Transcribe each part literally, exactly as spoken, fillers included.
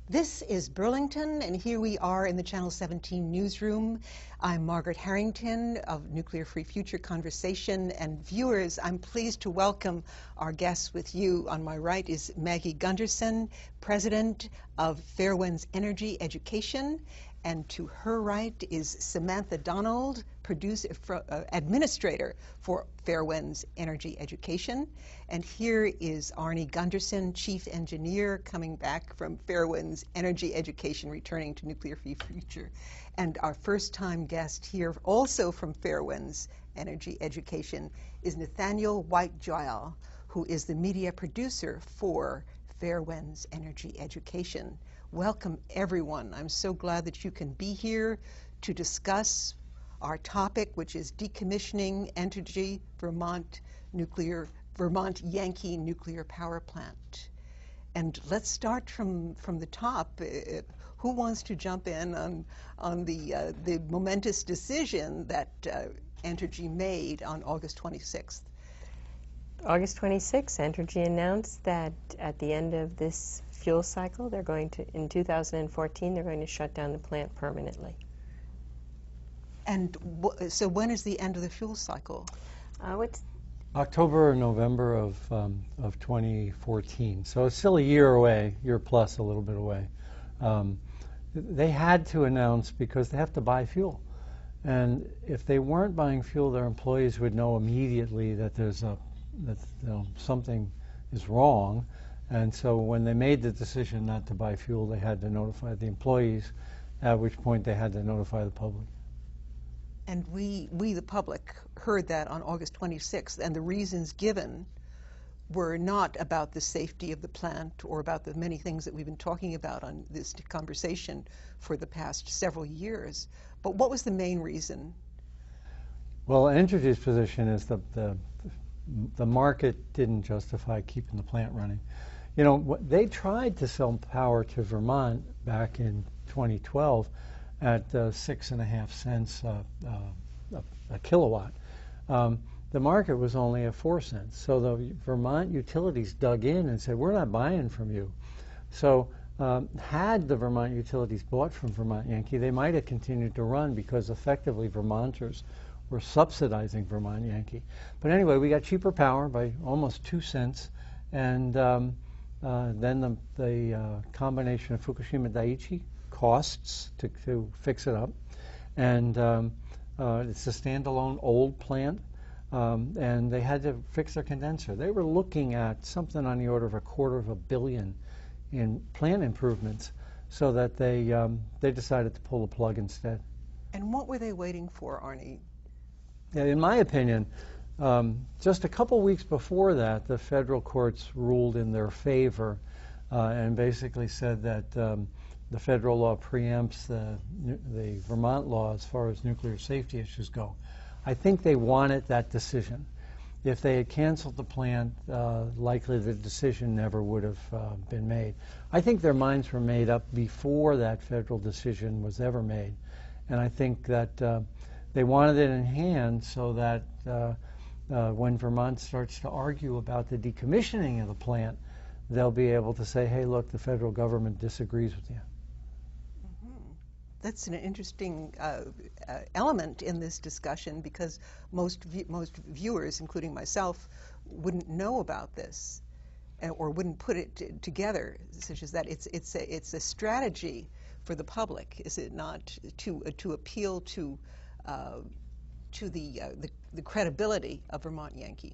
This is Burlington, and here we are in the Channel seventeen newsroom. I'm Margaret Harrington of Nuclear Free Future Conversation, and viewers, I'm pleased to welcome our guests with you. On my right is Maggie Gundersen, President of Fairewinds Energy Education, and to her right is Samantha Donald, producer, uh, administrator for Fairewinds Energy Education. And here is Arnie Gundersen, chief engineer, coming back from Fairewinds Energy Education, returning to Nuclear Free Future. And our first-time guest here, also from Fairewinds Energy Education, is Nathaniel White-Joyal, who is the media producer for Fairewinds Energy Education. Welcome, everyone. I'm so glad that you can be here to discuss our topic, which is decommissioning Entergy Vermont nuclear, Vermont Yankee nuclear power plant. And let's start from from the top. Uh, who wants to jump in on on the uh, the momentous decision that uh, Entergy made on August twenty-sixth? August twenty-sixth, Entergy announced that at the end of this fuel cycle, they're going to, in two thousand fourteen, they're going to shut down the plant permanently. And w so when is the end of the fuel cycle? Uh, it's October or November of, um, of twenty fourteen. So it's still a year away, year plus a little bit away. Um, they had to announce because they have to buy fuel. And if they weren't buying fuel, their employees would know immediately that there's a that you know, something is wrong. And so when they made the decision not to buy fuel, they had to notify the employees, at which point they had to notify the public. And we, we the public, heard that on August twenty-sixth, and the reasons given were not about the safety of the plant or about the many things that we've been talking about on this conversation for the past several years. But what was the main reason? Well, Entergy's position is that the, the market didn't justify keeping the plant running. You know, they tried to sell power to Vermont back in twenty twelve at uh, six and a half cents uh, uh, a, a kilowatt. Um, the market was only at four cents. So the Vermont utilities dug in and said, we're not buying from you. So um, had the Vermont utilities bought from Vermont Yankee, they might have continued to run because effectively Vermonters were subsidizing Vermont Yankee. But anyway, we got cheaper power by almost two cents. And um, uh, then the, the uh, combination of Fukushima Daiichi costs to, to fix it up. And um, uh, it's a standalone old plant. Um, and they had to fix their condenser. They were looking at something on the order of a quarter of a billion in plant improvements, so that they, um, they decided to pull the plug instead. And what were they waiting for, Arnie? Yeah, in my opinion, um, just a couple weeks before that, the federal courts ruled in their favor uh, and basically said that um, the federal law preempts the, the Vermont law as far as nuclear safety issues go. I think they wanted that decision. If they had canceled the plant, uh, likely the decision never would have uh, been made. I think their minds were made up before that federal decision was ever made. And I think that uh, they wanted it in hand so that uh, uh, when Vermont starts to argue about the decommissioning of the plant, they'll be able to say, hey, look, the federal government disagrees with you. Mm-hmm. That's an interesting uh, uh, element in this discussion, because most, vi most viewers, including myself, wouldn't know about this uh, or wouldn't put it t together, such as that. It's, it's, a, it's a strategy for the public, is it not, to, uh, to appeal to Uh, to the, uh, the the credibility of Vermont Yankee.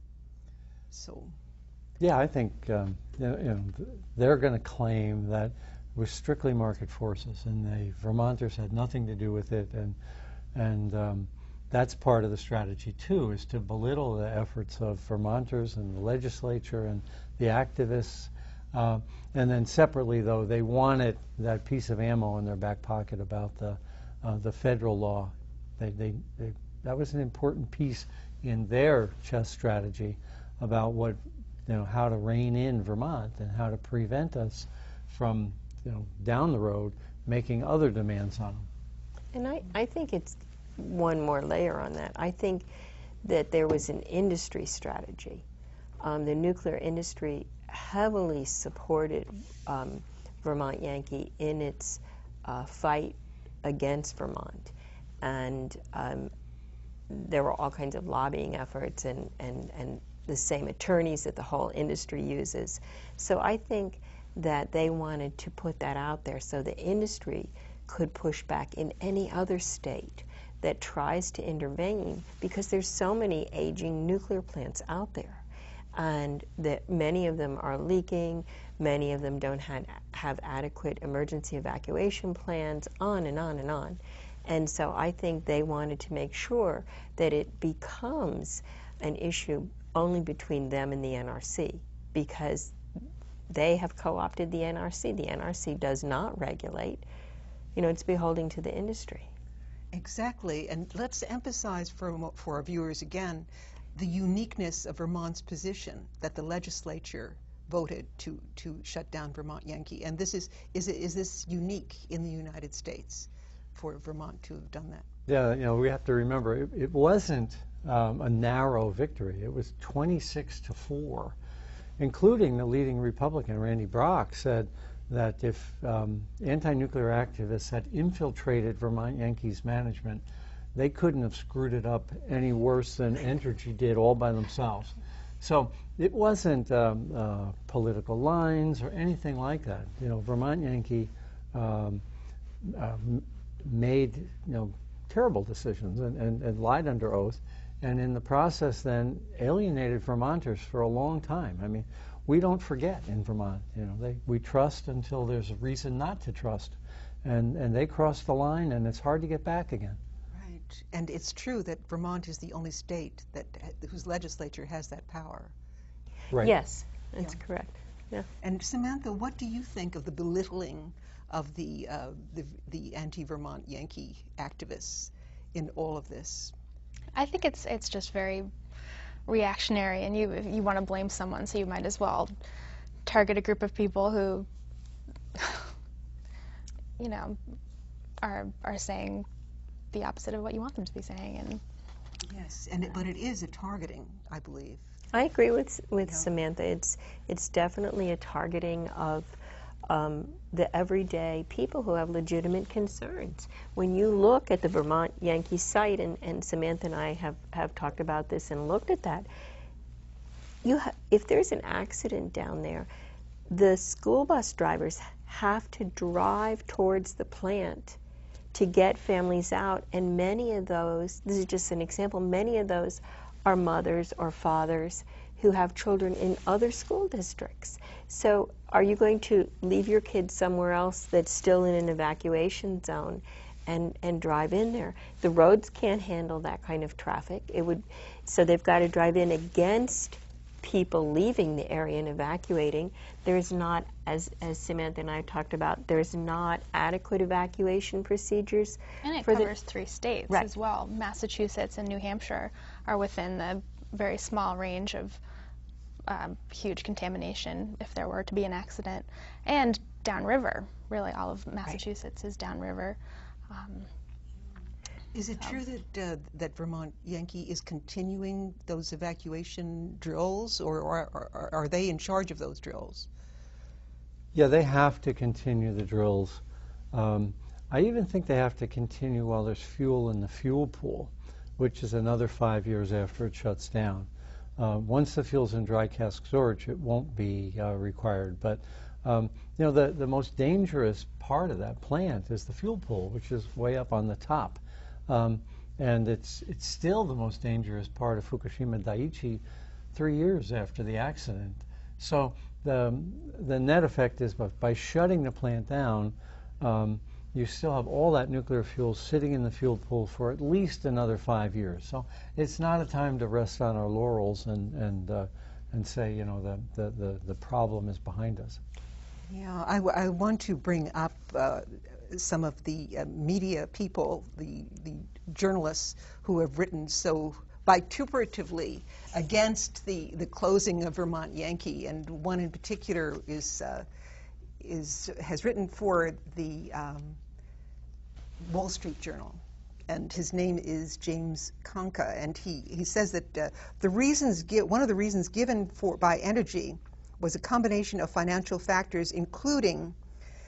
So, yeah, I think um, you know, you know, they're going to claim that it was strictly market forces, and the Vermonters had nothing to do with it, and and um, that's part of the strategy too, is to belittle the efforts of Vermonters and the legislature and the activists. Uh, and then separately, though, they wanted that piece of ammo in their back pocket about the uh, the federal law. They, they, they, that was an important piece in their chess strategy about what, you know, how to rein in Vermont and how to prevent us from, you know, down the road making other demands on them. And I, I think it's one more layer on that. I think that there was an industry strategy. Um, the nuclear industry heavily supported um, Vermont Yankee in its uh, fight against Vermont. And um, there were all kinds of lobbying efforts and, and, and the same attorneys that the whole industry uses. So I think that they wanted to put that out there so the industry could push back in any other state that tries to intervene, because there's so many aging nuclear plants out there, and that many of them are leaking, many of them don't have, have adequate emergency evacuation plans, on and on and on. And so I think they wanted to make sure that it becomes an issue only between them and the N R C, because they have co-opted the N R C. The N R C does not regulate. You know, it's beholden to the industry. Exactly, and let's emphasize for, for our viewers again the uniqueness of Vermont's position, that the legislature voted to, to shut down Vermont Yankee. And this is, is, it, is this unique in the United States for Vermont to have done that? Yeah, you know, we have to remember, it, it wasn't um, a narrow victory. It was twenty-six to four, including the leading Republican, Randy Brock, said that if um, anti-nuclear activists had infiltrated Vermont Yankee's management, they couldn't have screwed it up any worse than Entergy did all by themselves. So it wasn't um, uh, political lines or anything like that. You know, Vermont Yankee um, uh, made, you know, terrible decisions and, and, and lied under oath, and in the process then alienated Vermonters for a long time. I mean, we don't forget in Vermont. You know, they, we trust until there's a reason not to trust, and and they crossed the line, and it's hard to get back again. Right, and it's true that Vermont is the only state that whose legislature has that power. Right. Yes, that's Yeah. correct. Yeah. And Samantha, what do you think of the belittling of the uh, the, the anti-Vermont Yankee activists in all of this? I think it's it's just very reactionary, and you you want to blame someone, so you might as well target a group of people who, you know, are are saying the opposite of what you want them to be saying. And yes, and it, but it is a targeting, I believe. I agree with with Yeah. Samantha. It's it's definitely a targeting of um, the everyday people who have legitimate concerns. When you look at the Vermont Yankee site, and, and Samantha and I have, have talked about this and looked at that, you ha if there's an accident down there, the school bus drivers have to drive towards the plant to get families out, and many of those, this is just an example, many of those are mothers or fathers who have children in other school districts. So are you going to leave your kids somewhere else that's still in an evacuation zone and, and drive in there? The roads can't handle that kind of traffic. It would, so they've got to drive in against people leaving the area and evacuating. There's not, as, as Samantha and I talked about, there's not adequate evacuation procedures. and it for covers the, three states Right. as well. Massachusetts and New Hampshire are within the very small range of um, huge contamination if there were to be an accident. And downriver, really all of Massachusetts right. is downriver. Um, Is it so. true that uh, that Vermont Yankee is continuing those evacuation drills, or, or, or are they in charge of those drills? Yeah, they have to continue the drills. Um, I even think they have to continue while there's fuel in the fuel pool, which is another five years after it shuts down. Uh, once the fuel's in dry cask storage, it won't be uh, required. But um, you know, the the most dangerous part of that plant is the fuel pool, which is way up on the top, um, and it's it's still the most dangerous part of Fukushima Daiichi, three years after the accident. So the the net effect is by, by shutting the plant down, um, you still have all that nuclear fuel sitting in the fuel pool for at least another five years. So it's not a time to rest on our laurels and and uh, and say, you know, the, the the the problem is behind us. Yeah, I, w I want to bring up uh, some of the uh, media people, the the journalists who have written so vituperatively against the the closing of Vermont Yankee, and one in particular is uh, is has written for the um, Wall Street Journal, and his name is James Conca, and he he says that uh, the reasons gi one of the reasons given for by Entergy was a combination of financial factors, including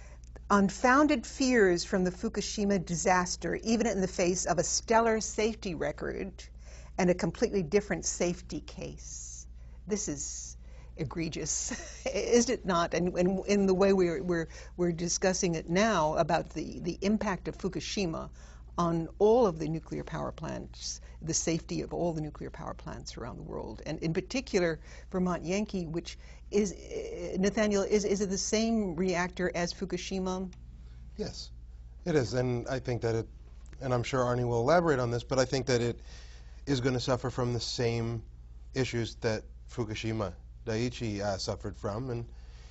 unfounded fears from the Fukushima disaster, even in the face of a stellar safety record and a completely different safety case. This is egregious, is it not? And, and in the way we're, we're, we're discussing it now about the, the impact of Fukushima on all of the nuclear power plants, the safety of all the nuclear power plants around the world, and in particular Vermont Yankee, which is, uh, Nathaniel, is, is it the same reactor as Fukushima? Yes, it is, and I think that it, and I'm sure Arnie will elaborate on this, but I think that it is going to suffer from the same issues that Fukushima Daiichi uh, suffered from, and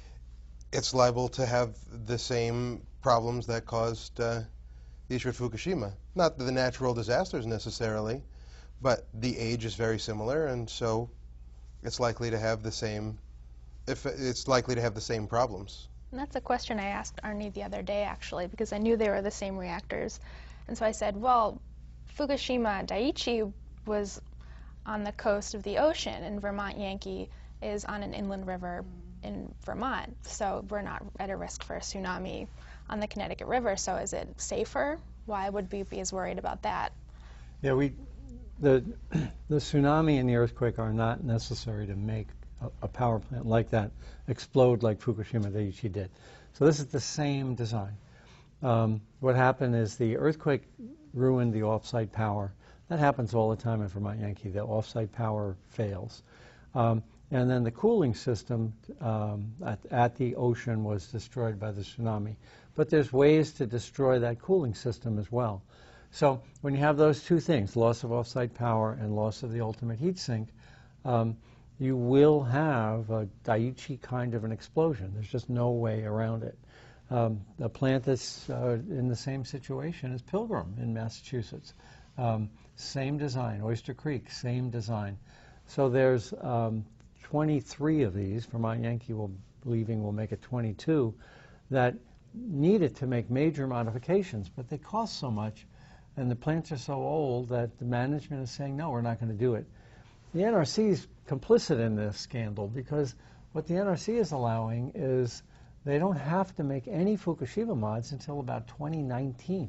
it's liable to have the same problems that caused uh, the issue at Fukushima. Not the natural disasters necessarily, but the age is very similar, and so it's likely to have the same. If it's likely to have the same problems. And that's a question I asked Arnie the other day, actually, because I knew they were the same reactors. And so I said, well, Fukushima Daiichi was on the coast of the ocean, and Vermont Yankee is on an inland river in Vermont, so we're not at a risk for a tsunami on the Connecticut River. So is it safer? Why would we be as worried about that? Yeah, we, the, the tsunami and the earthquake are not necessary to make a, a power plant like that explode like Fukushima Daiichi did. So this is the same design. Um, what happened is the earthquake ruined the off-site power. That happens all the time at Vermont Yankee. The off-site power fails. Um, and then the cooling system um, at, at the ocean was destroyed by the tsunami. But there's ways to destroy that cooling system as well. So when you have those two things, loss of off-site power and loss of the ultimate heat sink, um, you will have a Daiichi kind of an explosion. There's just no way around it. Um, a plant that's uh, in the same situation as Pilgrim in Massachusetts. Um, same design, Oyster Creek, same design. So there's um, twenty-three of these. Vermont Yankee will, believing will make it twenty-two that needed to make major modifications, but they cost so much, and the plants are so old that the management is saying, no, we're not going to do it. The N R C is complicit in this scandal because what the N R C is allowing is they don't have to make any Fukushima mods until about twenty nineteen.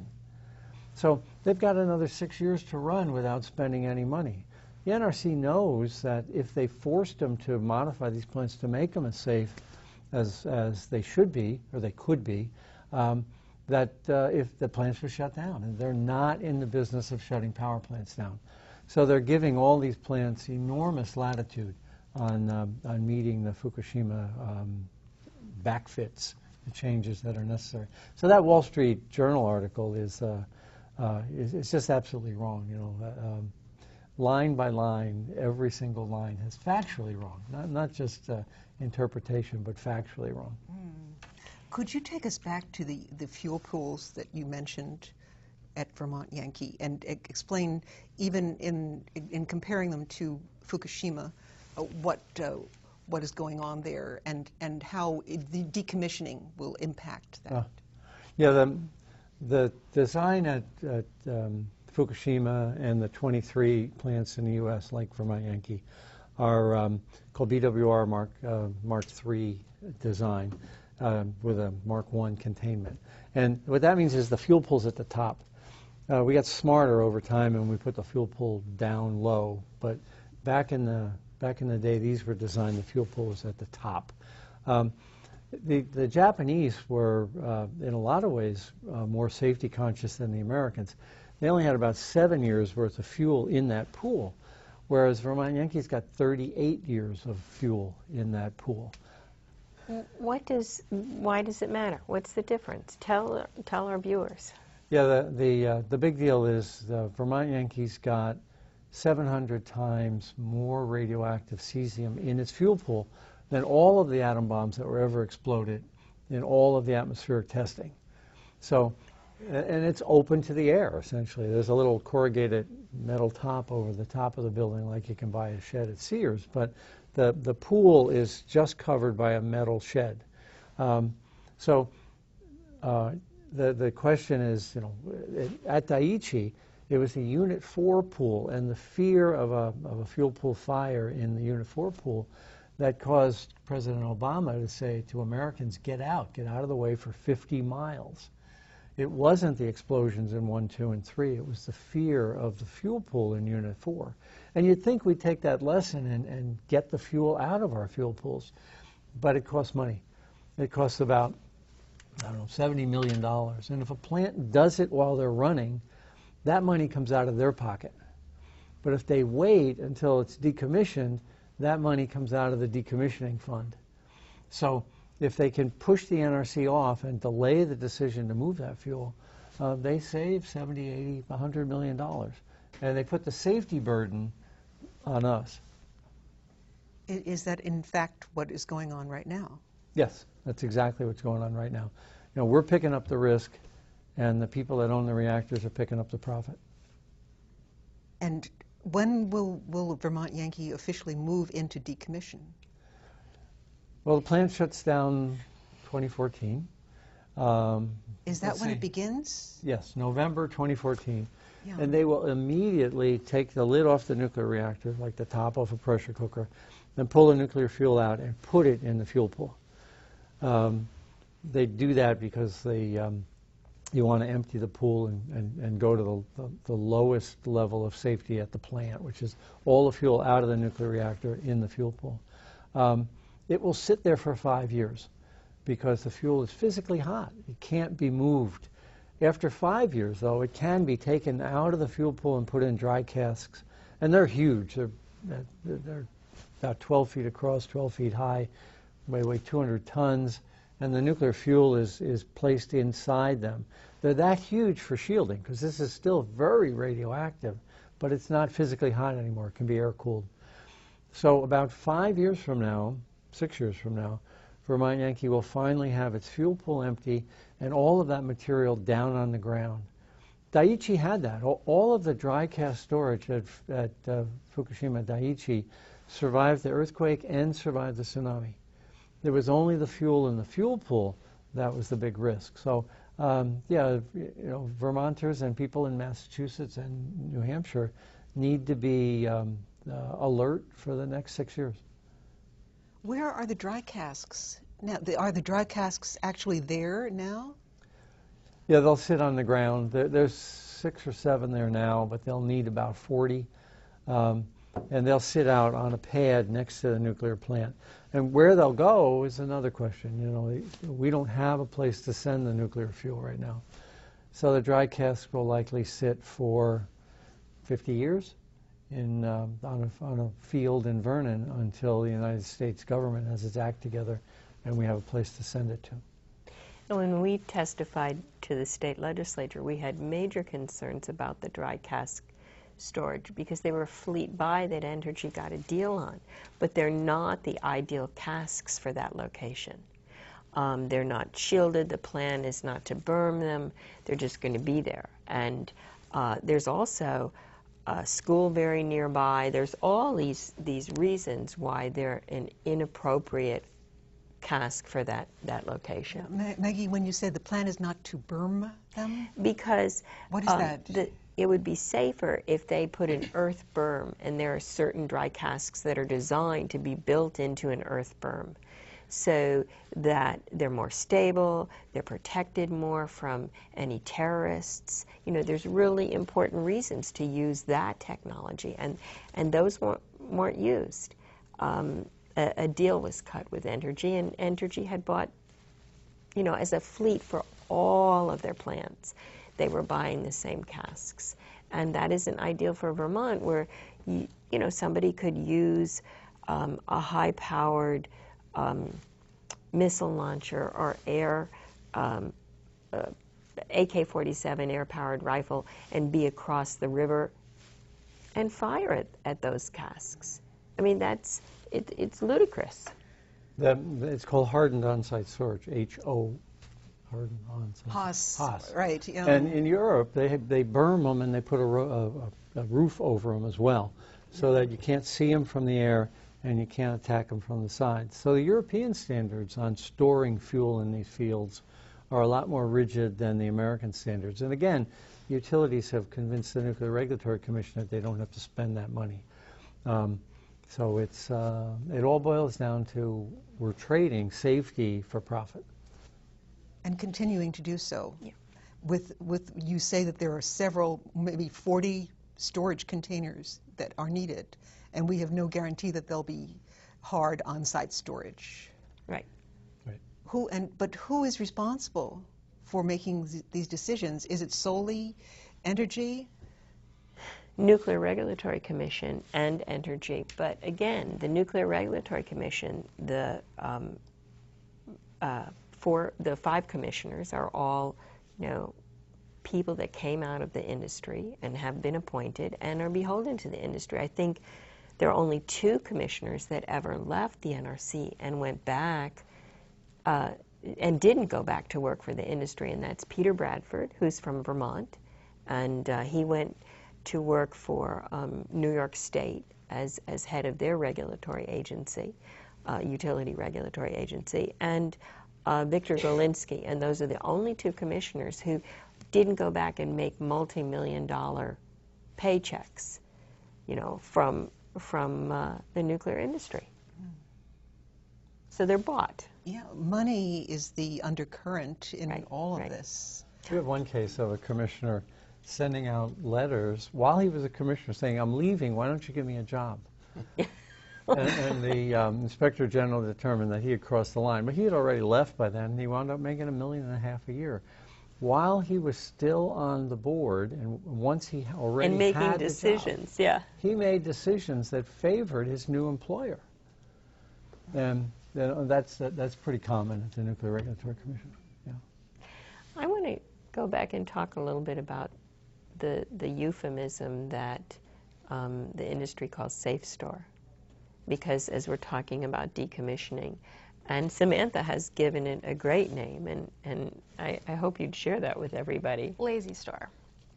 So they've got another six years to run without spending any money. The N R C knows that if they forced them to modify these plants to make them as safe as, as they should be, or they could be, um, that uh, if the plants were shut down, and they're not in the business of shutting power plants down. So they're giving all these plants enormous latitude on, uh, on meeting the Fukushima um, backfits, the changes that are necessary. So that Wall Street Journal article is, uh, uh, is, is just absolutely wrong. You know, uh, um, line by line, every single line is factually wrong, not, not just uh, interpretation, but factually wrong. Mm. Could you take us back to the, the fuel pools that you mentioned at Vermont Yankee and e explain, even in, in comparing them to Fukushima, uh, what, uh, what is going on there and, and how it, the decommissioning will impact that? Uh, yeah, the, the design at, at um, Fukushima and the twenty-three plants in the U S like Vermont Yankee are um, called B W R Mark, uh, Mark three design uh, with a Mark one containment. And what that means is the fuel pool's at the top. Uh, we got smarter over time and we put the fuel pool down low, but back in the back in the day these were designed, the fuel pool was at the top. Um, the, the Japanese were uh, in a lot of ways uh, more safety conscious than the Americans. They only had about seven years worth of fuel in that pool, whereas Vermont Yankee's got thirty-eight years of fuel in that pool. What does, why does it matter? What's the difference? Tell, tell our viewers. Yeah, the, the, uh, the big deal is the Vermont Yankee's got seven hundred times more radioactive cesium in its fuel pool than all of the atom bombs that were ever exploded in all of the atmospheric testing. So, and it's open to the air, essentially. There's a little corrugated metal top over the top of the building like you can buy a shed at Sears, but the, the pool is just covered by a metal shed. Um, so uh, the, the question is, you know, at Daiichi, it was the Unit four pool, and the fear of a, of a fuel pool fire in the Unit four pool that caused President Obama to say to Americans, get out, get out of the way for fifty miles. It wasn't the explosions in one, two, and three. It was the fear of the fuel pool in Unit four. And you'd think we'd take that lesson and, and get the fuel out of our fuel pools. But it costs money. It costs about, I don't know, seventy million dollars. And if a plant does it while they're running, that money comes out of their pocket. But if they wait until it's decommissioned, that money comes out of the decommissioning fund. So if they can push the N R C off and delay the decision to move that fuel, uh, they save seventy, eighty, one hundred million dollars. And they put the safety burden on us. Is that, in fact, what is going on right now? Yes, that's exactly what's going on right now. You know, we're picking up the risk, and the people that own the reactors are picking up the profit. And when will, will Vermont Yankee officially move into decommission? Well, the plant shuts down twenty fourteen. Um, Is that when see. it begins? Yes, November twenty fourteen. Yeah. And they will immediately take the lid off the nuclear reactor, like the top off a pressure cooker, and pull the nuclear fuel out and put it in the fuel pool. Um, they do that because they, um, you want to empty the pool and, and, and go to the, the, the lowest level of safety at the plant, which is all the fuel out of the nuclear reactor in the fuel pool. Um, it will sit there for five years because the fuel is physically hot. It can't be moved. After five years, though, it can be taken out of the fuel pool and put in dry casks. And they're huge. They're, they're about twelve feet across, twelve feet high, weigh, weigh two hundred tons. And the nuclear fuel is, is placed inside them. They're that huge for shielding because this is still very radioactive, but it's not physically hot anymore. It can be air-cooled. So about five years from now, six years from now, Vermont Yankee will finally have its fuel pool empty and all of that material down on the ground. Daiichi had that. All of the dry cask storage at, at uh, Fukushima Daiichi survived the earthquake and survived the tsunami. There was only the fuel in the fuel pool that was the big risk. So, um, yeah, you know, Vermonters and people in Massachusetts and New Hampshire need to be um, uh, alert for the next six years. Where are the dry casks now? The, are the dry casks actually there now? Yeah, they'll sit on the ground. There, there's six or seven there now, but they'll need about forty. Um, and they'll sit out on a pad next to the nuclear plant. And where they'll go is another question. You know, we don't have a place to send the nuclear fuel right now. So the dry casks will likely sit for fifty years. In, uh, on, a, on a field in Vernon until the United States government has its act together and we have a place to send it to. And when we testified to the state legislature, we had major concerns about the dry cask storage because they were a fleet buy that Entergy got a deal on, but they're not the ideal casks for that location. Um, they're not shielded. The plan is not to burn them. They're just going to be there. And uh, there's also a school very nearby. There's all these these reasons why they're an inappropriate cask for that, that location. Ma Maggie, when you said the plan is not to burn them? Because what is um, that? The, it would be safer if they put an earth berm, and there are certain dry casks that are designed to be built into an earth berm so that they're more stable, they're protected more from any terrorists. You know, there's really important reasons to use that technology, and, and those weren't, weren't used. Um, a, a deal was cut with Entergy, and Entergy had bought, you know, as a fleet for all of their plants, they were buying the same casks. And that isn't ideal for Vermont, where, you, you know, somebody could use um, a high-powered Um, missile launcher or air um, uh, A K forty-seven air-powered rifle and be across the river and fire it at those casks. I mean, that's it, it's ludicrous. That, it's called hardened on-site storage, H O, hardened on-site. H O S, H O S. right. You know. And in Europe, they have, they burn them and they put a, ro a, a roof over them as well, so that you can't see them from the air and you can't attack them from the sides. So the European standards on storing fuel in these fields are a lot more rigid than the American standards. And again, utilities have convinced the Nuclear Regulatory Commission that they don't have to spend that money. Um, So it's uh, it all boils down to we're trading safety for profit. And continuing to do so. Yeah. With, with, you say that there are several, maybe forty storage containers that are needed, and we have no guarantee that they'll be hard on-site storage. Right. Right. Who, and, but who is responsible for making th these decisions? Is it solely Entergy? Nuclear Regulatory Commission and Entergy. But again, the Nuclear Regulatory Commission, the um, uh, four, the five commissioners are all, you know, people that came out of the industry and have been appointed and are beholden to the industry. I think there are only two commissioners that ever left the N R C and went back uh, and didn't go back to work for the industry, and that's Peter Bradford, who's from Vermont, and uh, he went to work for um, New York State as, as head of their regulatory agency, uh, utility regulatory agency, and uh, Victor Golinsky, and those are the only two commissioners who didn't go back and make multi-million dollar paychecks, you know, from, from uh, the nuclear industry. So they're bought. Yeah, money is the undercurrent in Right, all of right. this. We have one case of a commissioner sending out letters while he was a commissioner saying, I'm leaving, why don't you give me a job? and, and the um, inspector general determined that he had crossed the line. But he had already left by then, and he wound up making a million and a half a year. While he was still on the board, and once he already And making had decisions, the job, yeah. he made decisions that favored his new employer. And you know, that's, that, that's pretty common at the Nuclear Regulatory Commission. Yeah. I want to go back and talk a little bit about the, the euphemism that um, the industry calls safe store, because as we're talking about decommissioning, and Samantha has given it a great name, and, and I, I hope you'd share that with everybody. Lazy store.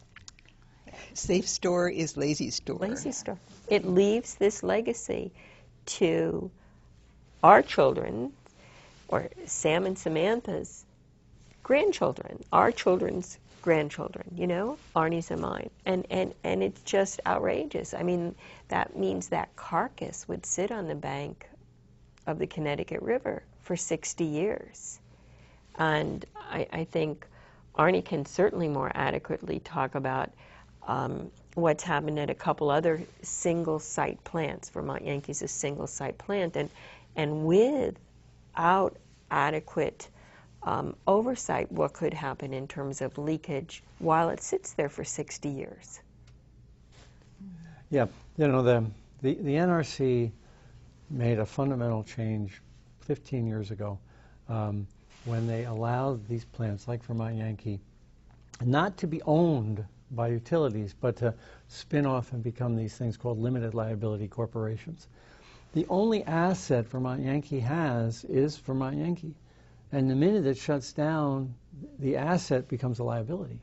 Safe store is lazy store. Lazy store. It leaves this legacy to our children, or Sam and Samantha's grandchildren, our children's grandchildren, you know, Arnie's and mine. And, and, and it's just outrageous. I mean, that means that carcass would sit on the bank of the Connecticut River for sixty years. And I, I think Arnie can certainly more adequately talk about um, what's happened at a couple other single-site plants. Vermont Yankee's a single-site plant, and, and without adequate Um, oversight, what could happen in terms of leakage while it sits there for sixty years. Yeah, you know, the, the, the N R C made a fundamental change fifteen years ago um, when they allowed these plants, like Vermont Yankee, not to be owned by utilities, but to spin off and become these things called limited liability corporations. The only asset Vermont Yankee has is Vermont Yankee. And the minute it shuts down, the asset becomes a liability.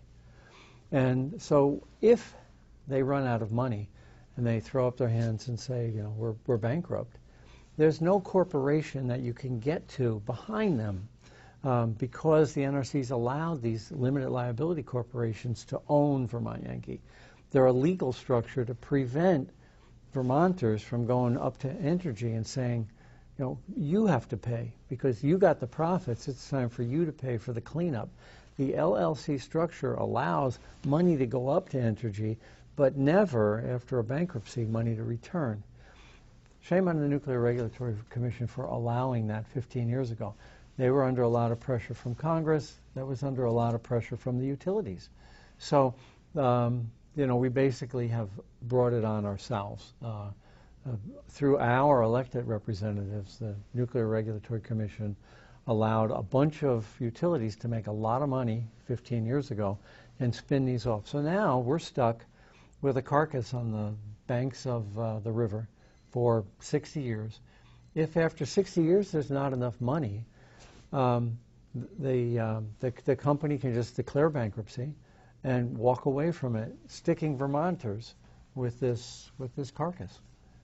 And so if they run out of money and they throw up their hands and say, you know, we're, we're bankrupt, there's no corporation that you can get to behind them um, because the N R C's allowed these limited liability corporations to own Vermont Yankee. They're a legal structure to prevent Vermonters from going up to Entergy and saying, you know, you have to pay because you got the profits. It's time for you to pay for the cleanup. The L L C structure allows money to go up to Entergy, but never, after a bankruptcy, money to return. Shame on the Nuclear Regulatory Commission for allowing that fifteen years ago. They were under a lot of pressure from Congress. That was under a lot of pressure from the utilities. So, um, you know, we basically have brought it on ourselves. Uh, Uh, through our elected representatives, the Nuclear Regulatory Commission allowed a bunch of utilities to make a lot of money fifteen years ago and spin these off. So now we're stuck with a carcass on the banks of uh, the river for sixty years. If after sixty years there's not enough money, um, the, uh, the, the company can just declare bankruptcy and walk away from it, sticking Vermonters with this, with this carcass.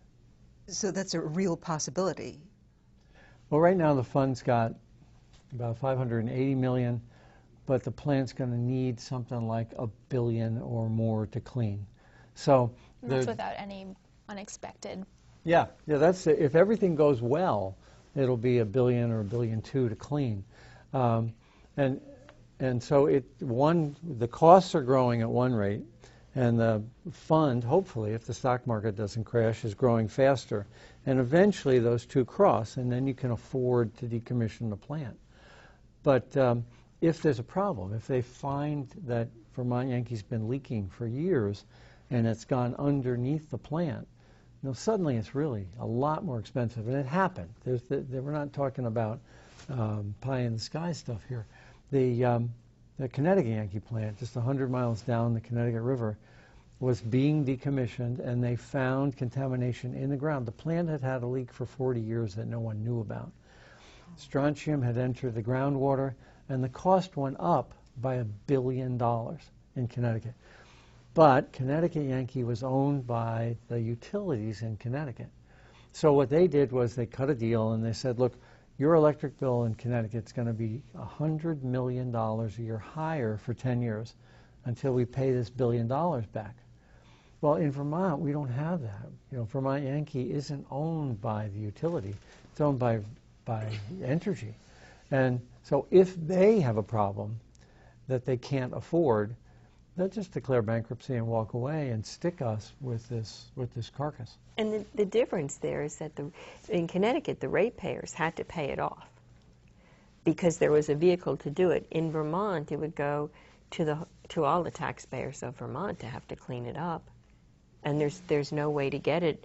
So that's a real possibility. Well, right now the fund's got about five hundred eighty million dollars, but the plant's going to need something like a billion or more to clean. So And that's without any unexpected Yeah, yeah. That's if everything goes well, it'll be a billion or a billion two to clean, um, and and so it one the costs are growing at one rate, and the fund, hopefully, if the stock market doesn't crash, is growing faster, and eventually those two cross, and then you can afford to decommission the plant. But um, if there's a problem, if they find that Vermont Yankee's been leaking for years, and it's gone underneath the plant, you know, suddenly it's really a lot more expensive, and it happened. There's the, the, we're not talking about um, pie in the sky stuff here. The um, the Connecticut Yankee plant, just one hundred miles down the Connecticut River, was being decommissioned, and they found contamination in the ground. The plant had had a leak for forty years that no one knew about. Strontium had entered the groundwater, and the cost went up by a billion dollars in Connecticut. But Connecticut Yankee was owned by the utilities in Connecticut. So what they did was they cut a deal, and they said, look, your electric bill in Connecticut is going to be one hundred million dollars a year higher for ten years until we pay this billion dollars back. Well, in Vermont, we don't have that. You know, Vermont Yankee isn't owned by the utility. It's owned by, by Entergy. And so if they have a problem that they can't afford, they'll just declare bankruptcy and walk away and stick us with this with this carcass. And the, the difference there is that the, in Connecticut, the ratepayers had to pay it off because there was a vehicle to do it. In Vermont, it would go to the to all the taxpayers of Vermont to have to clean it up, and there's there's no way to get it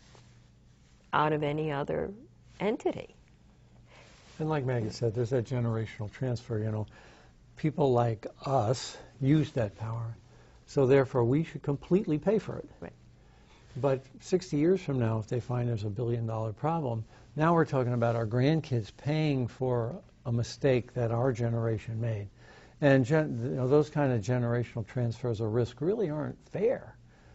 out of any other entity. And like Maggie said, there's that generational transfer. You know, people like us use that power, so therefore we should completely pay for it. Right. But sixty years from now, if they find there's a billion dollar problem, now we're talking about our grandkids paying for a mistake that our generation made. And gen, you know, those kind of generational transfers of risk really aren't fair.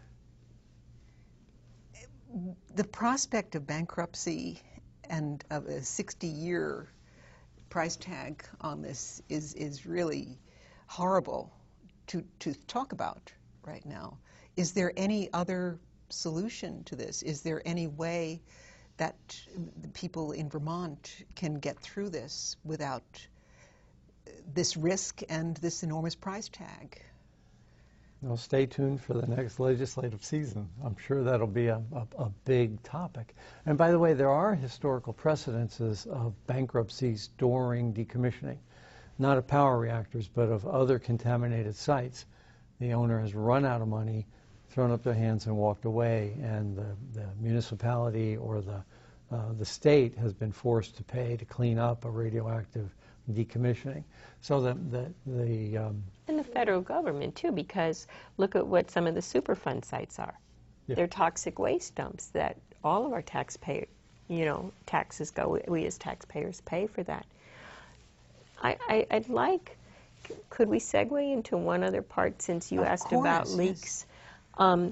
The prospect of bankruptcy and of a sixty year price tag on this is, is really horrible to, to talk about right now. Is there any other solution to this? Is there any way that the people in Vermont can get through this without this risk and this enormous price tag? Well, stay tuned for the next legislative season. I'm sure that'll be a, a, a big topic. And by the way, there are historical precedences of bankruptcies during decommissioning, not of power reactors, but of other contaminated sites. The owner has run out of money, thrown up their hands and walked away, and the, the municipality or the, uh, the state has been forced to pay to clean up a radioactive decommissioning. So the, the, the um, and the federal government too, because look at what some of the Superfund sites are. Yeah. They're toxic waste dumps that all of our taxpayer, you know, taxes go. We as taxpayers pay for that. I, I, I'd like. Could we segue into one other part since you of asked course, about leaks? Yes. Um,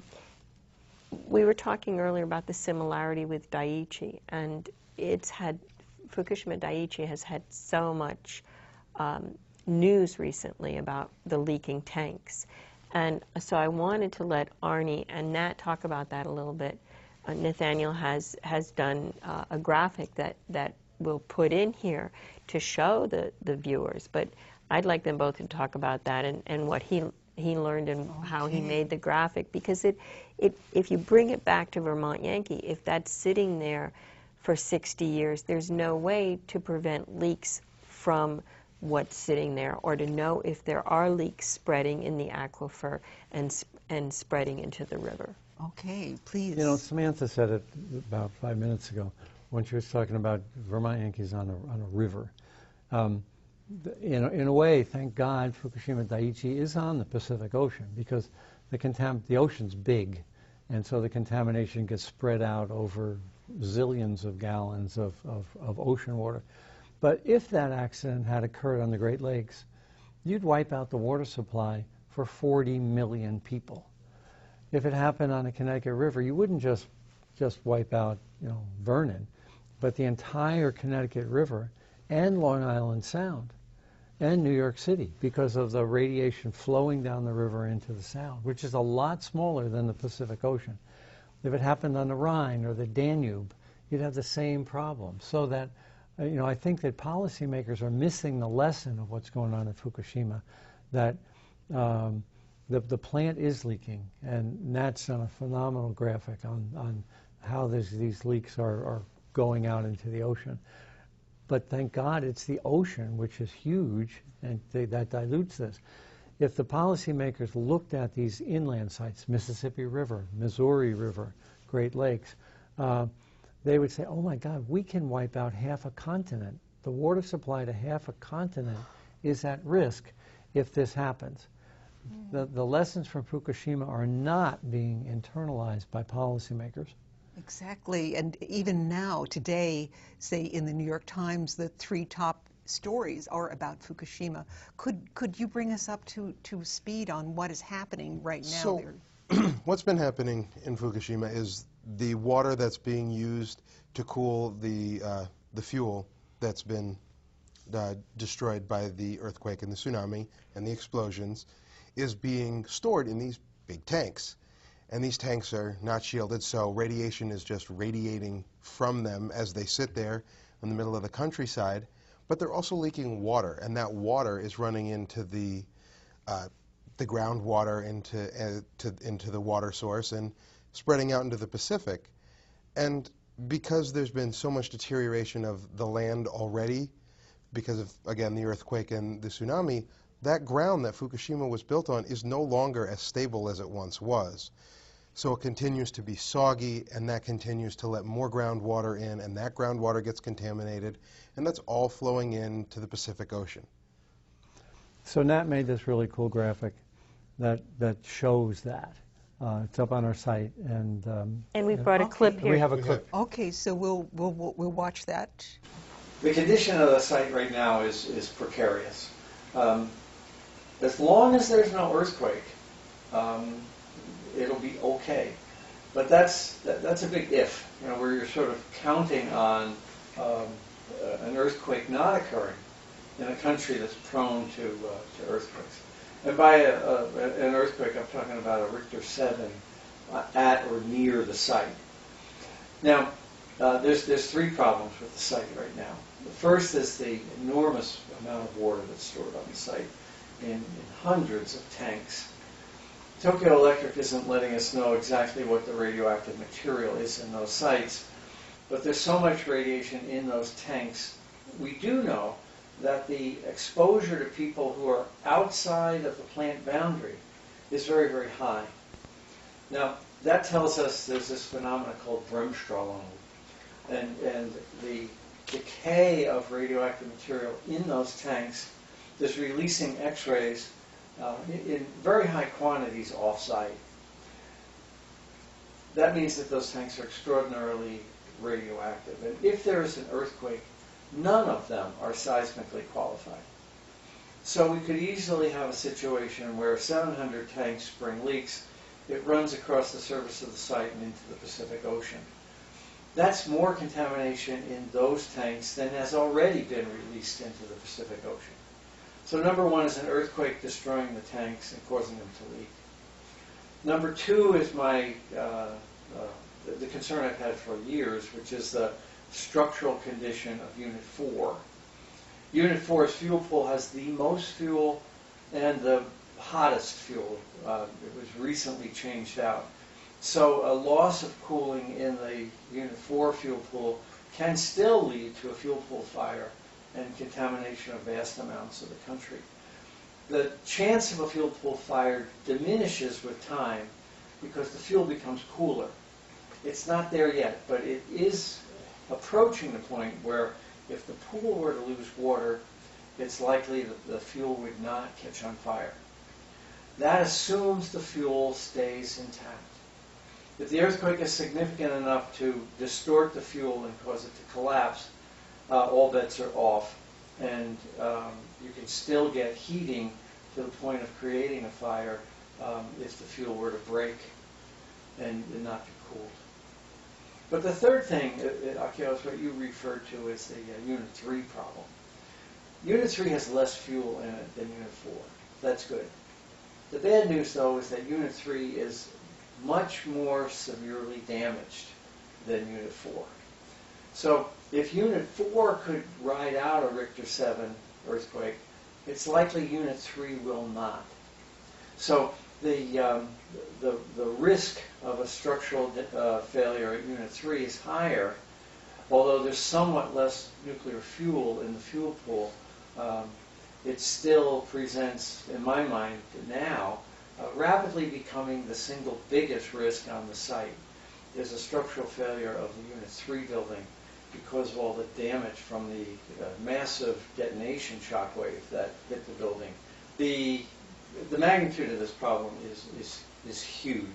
we were talking earlier about the similarity with Daiichi, and it's had Fukushima Daiichi has had so much um, news recently about the leaking tanks. And so I wanted to let Arnie and Nat talk about that a little bit. Uh, Nathaniel has, has done uh, a graphic that, that we'll put in here to show the, the viewers. But I'd like them both to talk about that and, and what he he learned and okay. how he made the graphic. Because it, it, if you bring it back to Vermont Yankee, if that's sitting there for sixty years, there's no way to prevent leaks from what's sitting there or to know if there are leaks spreading in the aquifer and, and spreading into the river. Okay, please. You know, Samantha said it about five minutes ago when she was talking about Vermont Yankees on a, on a river. Um, in, a, in a way, thank God Fukushima Daiichi is on the Pacific Ocean because the, contam the ocean's big, and so the contamination gets spread out over zillions of gallons of, of, of ocean water. But if that accident had occurred on the Great Lakes, you'd wipe out the water supply for forty million people. If it happened on the Connecticut River, you wouldn't just just wipe out, you know, Vernon, but the entire Connecticut River and Long Island Sound and New York City because of the radiation flowing down the river into the Sound, which is a lot smaller than the Pacific Ocean. If it happened on the Rhine or the Danube, you'd have the same problem. So that, uh, you know, I think that policymakers are missing the lesson of what's going on at Fukushima, that um, the, the plant is leaking, and Nat's done a phenomenal graphic on, on how this, these leaks are, are going out into the ocean. But thank God it's the ocean, which is huge, and they, that dilutes this. If the policymakers looked at these inland sites, Mississippi River, Missouri River, Great Lakes, uh, they would say, oh my God, we can wipe out half a continent. The water supply to half a continent is at risk if this happens. Mm. The, the lessons from Fukushima are not being internalized by policymakers. Exactly, and even now, today, say in the New York Times, the three top stories are about Fukushima. Could could you bring us up to, to speed on what is happening right now so, there? What's been happening in Fukushima is the water that's being used to cool the uh, the fuel that's been uh, destroyed by the earthquake and the tsunami and the explosions is being stored in these big tanks. And these tanks are not shielded, so radiation is just radiating from them as they sit there in the middle of the countryside. But they're also leaking water, and that water is running into the uh, the groundwater, into uh, to, into the water source, and spreading out into the Pacific. And because there's been so much deterioration of the land already, because of, again, the earthquake and the tsunami, that ground that Fukushima was built on is no longer as stable as it once was. So it continues to be soggy, and that continues to let more groundwater in, and that groundwater gets contaminated, and that's all flowing into the Pacific Ocean. So Nat made this really cool graphic that, that shows that. Uh, it's up on our site, and um, and we brought a okay. clip here. We have a clip. Okay, so we'll we'll we'll watch that. The condition of the site right now is is precarious. Um, as long as there's no earthquake, um, it'll be okay. But that's that, that's a big if, you know, where you're sort of counting on um, uh, an earthquake not occurring in a country that's prone to uh, to earthquakes. And by a, a, an earthquake, I'm talking about a Richter seven uh, at or near the site. Now, uh, there's there's three problems with the site right now. The first is the enormous amount of water that's stored on the site in, in hundreds of tanks. Tokyo Electric isn't letting us know exactly what the radioactive material is in those sites, but there's so much radiation in those tanks. We do know that the exposure to people who are outside of the plant boundary is very, very high. Now, that tells us there's this phenomenon called Bremsstrahlung, and, and the decay of radioactive material in those tanks is releasing X-rays Uh, in very high quantities off-site. That means that those tanks are extraordinarily radioactive. And if there is an earthquake, none of them are seismically qualified. So we could easily have a situation where seven hundred tanks spring leaks. It runs across the surface of the site and into the Pacific Ocean. That's more contamination in those tanks than has already been released into the Pacific Ocean. So number one is an earthquake destroying the tanks and causing them to leak. Number two is my uh, uh, the, the concern I've had for years, which is the structural condition of Unit four. Unit four's fuel pool has the most fuel and the hottest fuel. Uh, it was recently changed out. So a loss of cooling in the Unit four fuel pool can still lead to a fuel pool fire and contamination of vast amounts of the country. The chance of a fuel pool fire diminishes with time because the fuel becomes cooler. It's not there yet, but it is approaching the point where if the pool were to lose water, it's likely that the fuel would not catch on fire. That assumes the fuel stays intact. If the earthquake is significant enough to distort the fuel and cause it to collapse, Uh, all bets are off, and um, you can still get heating to the point of creating a fire um, if the fuel were to break and, and not be cooled. But the third thing, uh, Akios, what you referred to as the uh, Unit three problem. Unit three has less fuel in it than Unit four. That's good. The bad news, though, is that Unit three is much more severely damaged than Unit four. So if Unit four could ride out a Richter seven earthquake, it's likely Unit three will not. So the, um, the, the risk of a structural uh, failure at Unit three is higher, although there's somewhat less nuclear fuel in the fuel pool. Um, it still presents, in my mind now, uh, rapidly becoming the single biggest risk on the site is a structural failure of the Unit three building because of all the damage from the uh, massive detonation shockwave that hit the building. The, the magnitude of this problem is, is, is huge.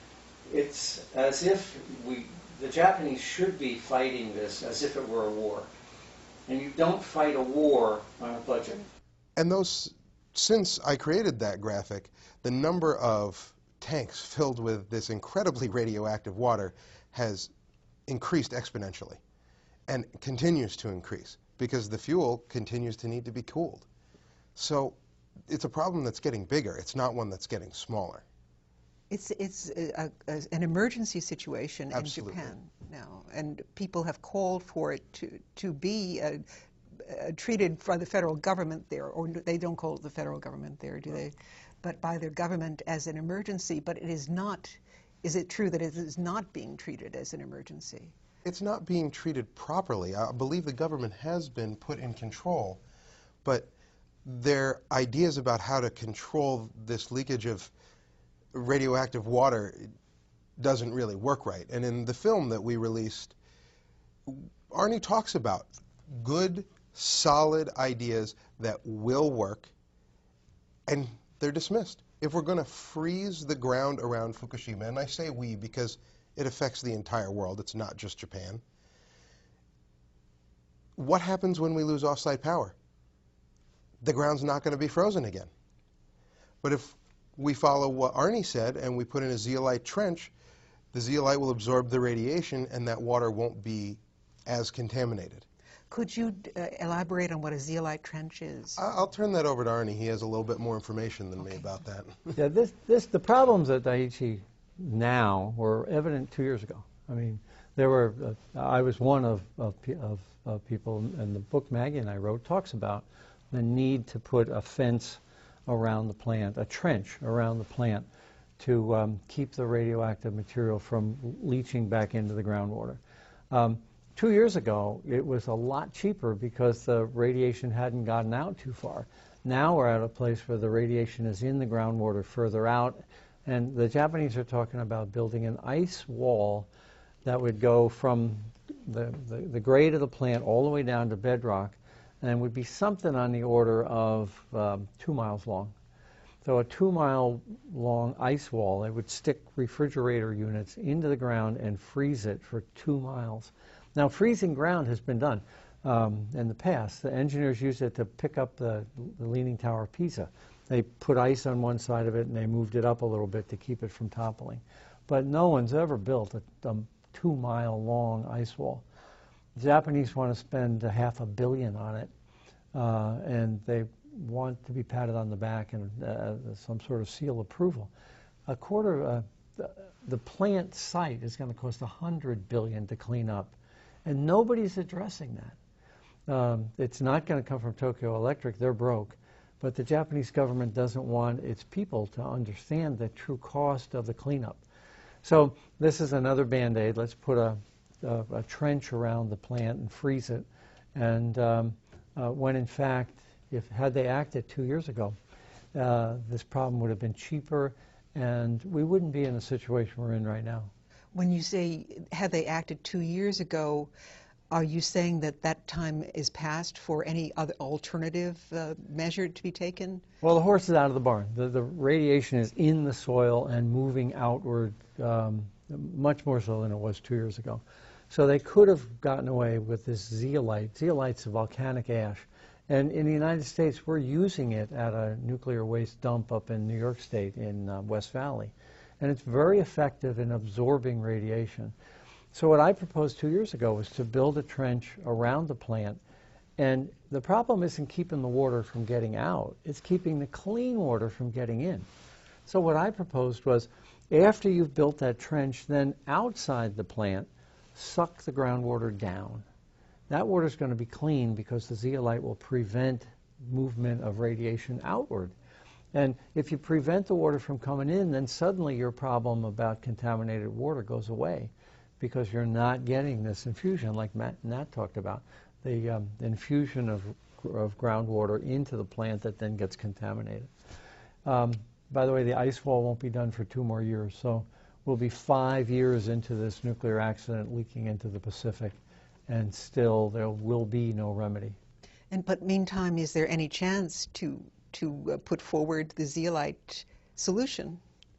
It's as if we, the Japanese should be fighting this as if it were a war. And you don't fight a war on a budget. And those, since I created that graphic, the number of tanks filled with this incredibly radioactive water has increased exponentially and continues to increase because the fuel continues to need to be cooled. So it's a problem that's getting bigger. It's not one that's getting smaller. It's, it's a, a, an emergency situation Absolutely. in Japan now, and people have called for it to, to be uh, uh, treated by the federal government there, or they don't call it the federal government there, do they? But by their government as an emergency, but it is not, is it true that it is not being treated as an emergency? It's not being treated properly. I believe the government has been put in control, but their ideas about how to control this leakage of radioactive water doesn't really work right. And in the film that we released, Arnie talks about good, solid ideas that will work, and they're dismissed. If we're going to freeze the ground around Fukushima, and I say we because it affects the entire world, it's not just Japan, what happens when we lose off-site power? The ground's not going to be frozen again. But if we follow what Arnie said and we put in a zeolite trench, the zeolite will absorb the radiation and that water won't be as contaminated. Could you uh, elaborate on what a zeolite trench is? I'll turn that over to Arnie. He has a little bit more information than okay. me about that. Yeah, this, this, the problems at Daiichi now were evident two years ago. I mean, there were, uh, I was one of, of, of, of people, and the book Maggie and I wrote talks about the need to put a fence around the plant, a trench around the plant to um, keep the radioactive material from leaching back into the groundwater. Um, two years ago, it was a lot cheaper because the radiation hadn't gotten out too far. Now we're at a place where the radiation is in the groundwater further out, and the Japanese are talking about building an ice wall that would go from the, the, the grade of the plant all the way down to bedrock, and would be something on the order of um, two miles long. So a two-mile-long ice wall, it would stick refrigerator units into the ground and freeze it for two miles. Now, freezing ground has been done um, in the past. The engineers used it to pick up the, the Leaning Tower of Pisa. They put ice on one side of it, and they moved it up a little bit to keep it from toppling. But no one's ever built a, a two-mile-long ice wall. The Japanese want to spend a half a billion on it, uh, and they want to be patted on the back and uh, some sort of seal approval. A quarter, uh, the, the plant site is going to cost a hundred billion to clean up, and nobody's addressing that. Um, it's not going to come from Tokyo Electric; they're broke. But the Japanese government doesn't want its people to understand the true cost of the cleanup. So this is another Band-Aid. Let's put a A, a trench around the plant and freeze it, and um, uh, when in fact, if had they acted two years ago, uh, this problem would have been cheaper, and we wouldn't be in the situation we're in right now. When you say had they acted two years ago, are you saying that that time is past for any other alternative uh, measure to be taken? Well, the horse is out of the barn. The, the radiation is in the soil and moving outward um, much more so than it was two years ago. So they could have gotten away with this zeolite. Zeolite's a volcanic ash. And in the United States, we're using it at a nuclear waste dump up in New York State in uh, West Valley. And it's very effective in absorbing radiation. So what I proposed two years ago was to build a trench around the plant. And the problem isn't keeping the water from getting out. It's keeping the clean water from getting in. So what I proposed was, After you've built that trench, then outside the plant, suck the groundwater down. That water is going to be clean because the zeolite will prevent movement of radiation outward. And if you prevent the water from coming in, then suddenly your problem about contaminated water goes away because you're not getting this infusion like Matt, Nat talked about, the um, infusion of, of groundwater into the plant that then gets contaminated. Um, by the way, the ice wall won't be done for two more years, so we'll be five years into this nuclear accident leaking into the Pacific, and still there will be no remedy. And but meantime, is there any chance to to uh, put forward the zeolite solution?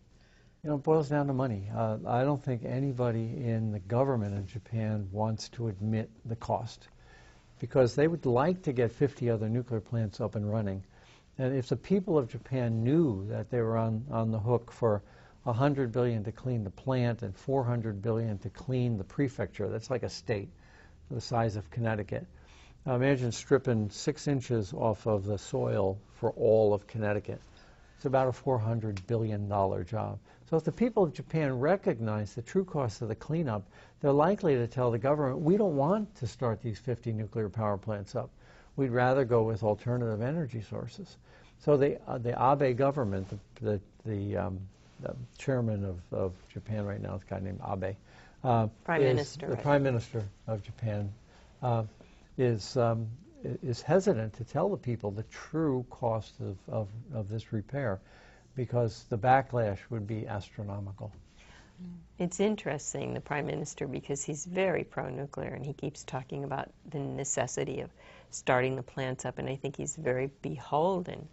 You know, it boils down to money. Uh, I don't think anybody in the government of Japan wants to admit the cost because they would like to get fifty other nuclear plants up and running. And if the people of Japan knew that they were on, on the hook for one hundred billion dollars to clean the plant and four hundred billion dollars to clean the prefecture, that's like a state the size of Connecticut. Now imagine stripping six inches off of the soil for all of Connecticut. It's about a four hundred billion dollars job. So if the people of Japan recognize the true cost of the cleanup, they're likely to tell the government, we don't want to start these fifty nuclear power plants up. We'd rather go with alternative energy sources. So the, uh, the Abe government, the, the, the, um, the chairman of, of Japan right now is a guy named Abe. Uh, Prime is Minister. The right? Prime Minister of Japan uh, is, um, is hesitant to tell the people the true cost of, of, of this repair because the backlash would be astronomical. It's interesting, the Prime Minister, because he's very pro-nuclear and he keeps talking about the necessity of starting the plants up, and I think he's very beholden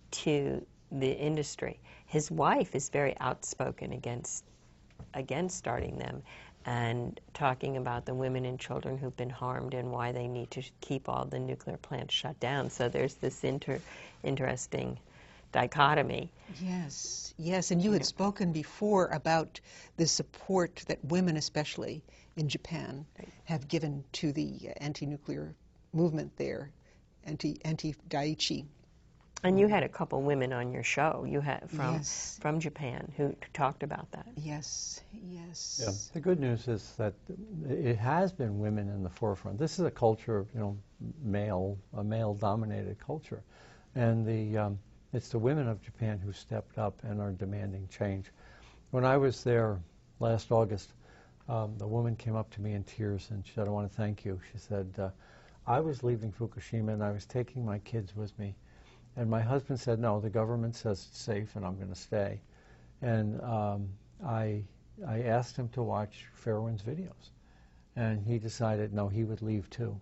to the industry. His wife is very outspoken against against starting them and talking about the women and children who've been harmed and why they need to keep all the nuclear plants shut down. So there's this inter interesting dichotomy. Yes, yes, and you had spoken before about the support that women, especially in Japan, Right. have given to the anti-nuclear movement there, anti anti-Daiichi. And you had a couple women on your show. You had from Yes. from Japan who talked about that. Yes, yes. Yeah. The good news is that it has been women in the forefront. This is a culture of, you know, male, a male-dominated culture, and the um, it's the women of Japan who stepped up and are demanding change. When I was there last August, um, the woman came up to me in tears and she said, "I want to thank you." She said, uh, "I was leaving Fukushima and I was taking my kids with me, and my husband said, no, the government says it's safe and I'm going to stay." And um, I, I asked him to watch Fairewinds videos, and he decided, no, he would leave too.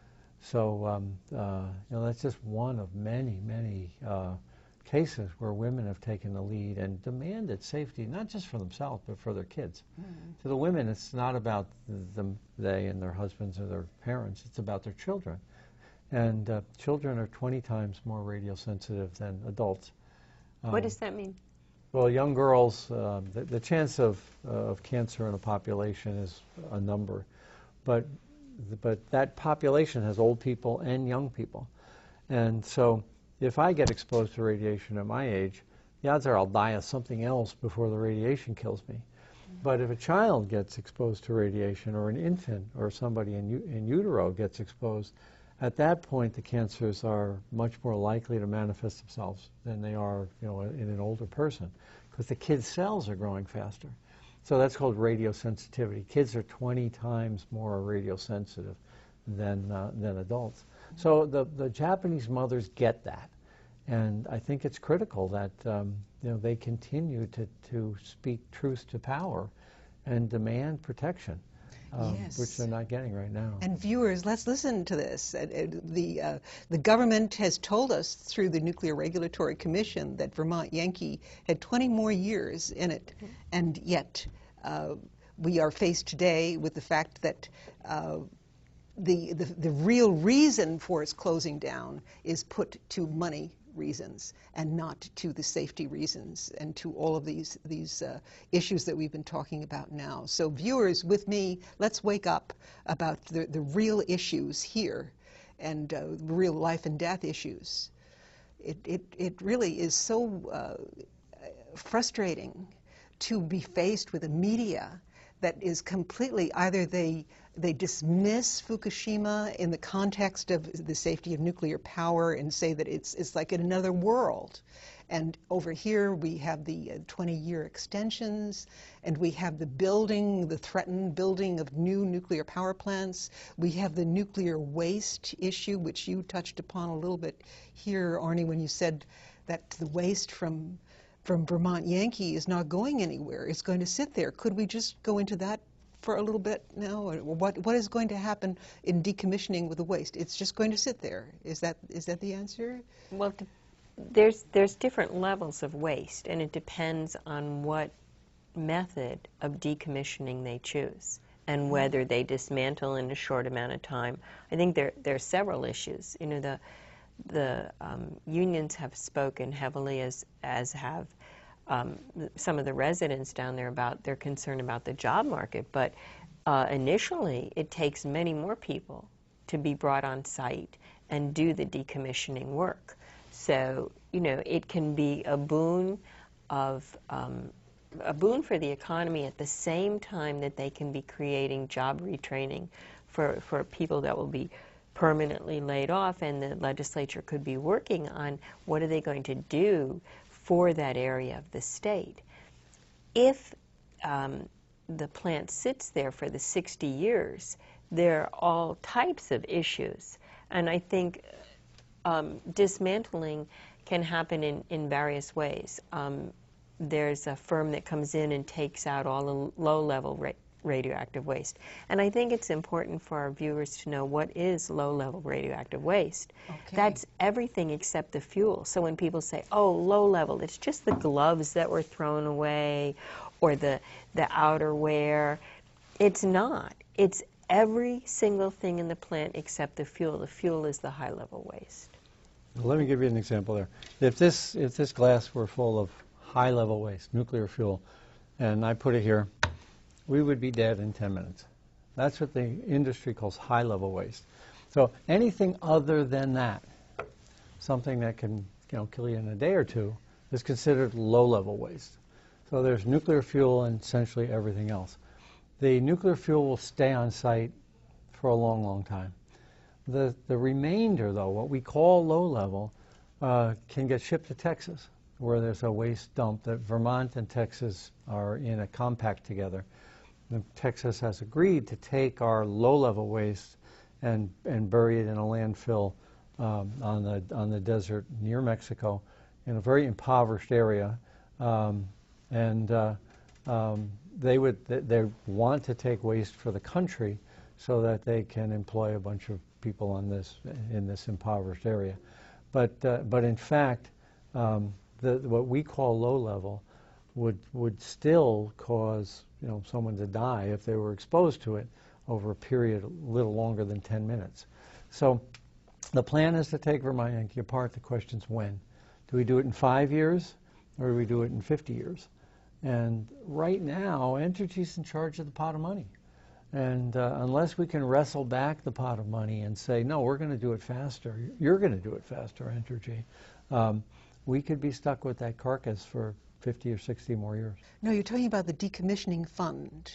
So um, uh, you know, that's just one of many, many uh, cases where women have taken the lead and demanded safety, not just for themselves, but for their kids. Mm. To the women, it's not about them, they and their husbands or their parents, it's about their children. And uh, children are twenty times more radiosensitive than adults. Um, What does that mean? Well, young girls, uh, the, the chance of, uh, of cancer in a population is a number, but, but that population has old people and young people. And so if I get exposed to radiation at my age, the odds are I'll die of something else before the radiation kills me. Mm-hmm. But if a child gets exposed to radiation, or an infant or somebody in, in utero gets exposed, at that point the cancers are much more likely to manifest themselves than they are, you know, in an older person, because the kid's cells are growing faster. So that's called radiosensitivity. Kids are twenty times more radiosensitive than, uh, than adults. So the, the Japanese mothers get that, and I think it's critical that um, you know, they continue to, to speak truth to power and demand protection, um, Yes. which they're not getting right now. And viewers, let's listen to this. Uh, uh, the, uh, the government has told us through the Nuclear Regulatory Commission that Vermont Yankee had twenty more years in it, mm-hmm. and yet uh, we are faced today with the fact that uh, The, the, the real reason for its closing down is put to money reasons and not to the safety reasons and to all of these, these uh, issues that we've been talking about now. So viewers, with me, let's wake up about the, the real issues here and uh, real life and death issues. It, it, it really is so uh, frustrating to be faced with a media that is completely, either they they dismiss Fukushima in the context of the safety of nuclear power and say that it's it's like in another world. And over here we have the twenty-year extensions, and we have the building, the threatened building of new nuclear power plants. We have the nuclear waste issue, which you touched upon a little bit here, Arnie, when you said that the waste from from Vermont Yankee is not going anywhere. It's going to sit there. Could we just go into that for a little bit now? What what is going to happen in decommissioning with the waste? It's just going to sit there. Is that is that the answer? Well, there's there's different levels of waste, and it depends on what method of decommissioning they choose and whether they dismantle in a short amount of time. I think there there are several issues. You know, the the um, unions have spoken heavily, as as have um, some of the residents down there, about their concern about the job market. But uh, initially, it takes many more people to be brought on site and do the decommissioning work. So, you know, it can be a boon of um, a boon for the economy at the same time that they can be creating job retraining for, for people that will be permanently laid off, and the legislature could be working on what are they going to do for that area of the state. If um, the plant sits there for the sixty years, there are all types of issues. And I think um, dismantling can happen in, in various ways. Um, there's a firm that comes in and takes out all the low-level ra radioactive waste. And I think it's important for our viewers to know what is low-level radioactive waste. Okay. That's everything except the fuel. So when people say, oh, low-level, it's just the gloves that were thrown away or the, the outerwear. It's not. It's every single thing in the plant except the fuel. The fuel is the high-level waste. Well, let me give you an example there. If this, if this glass were full of high-level waste, nuclear fuel, and I put it here, we would be dead in ten minutes. That's what the industry calls high-level waste. So anything other than that, something that can, you know, kill you in a day or two, is considered low-level waste. So there's nuclear fuel and essentially everything else. The nuclear fuel will stay on site for a long, long time. The, the remainder, though, what we call low-level, uh, can get shipped to Texas, where there's a waste dump that Vermont and Texas are in a compact together. And Texas has agreed to take our low-level waste and, and bury it in a landfill um, on, the, on the desert near Mexico in a very impoverished area. Um, and uh, um, they would they, they want to take waste for the country so that they can employ a bunch of people on this in this impoverished area. But uh, but in fact, um, the, what we call low level would would still cause, you know, someone to die if they were exposed to it over a period a little longer than ten minutes. So the plan is to take Vermont Yankee apart. The question's when. Do we do it in five years or do we do it in fifty years? And right now, Entergy's in charge of the pot of money. And uh, unless we can wrestle back the pot of money and say, no, we're going to do it faster, you're going to do it faster, Entergy, um, we could be stuck with that carcass for fifty or sixty more years. No, you're talking about the decommissioning fund.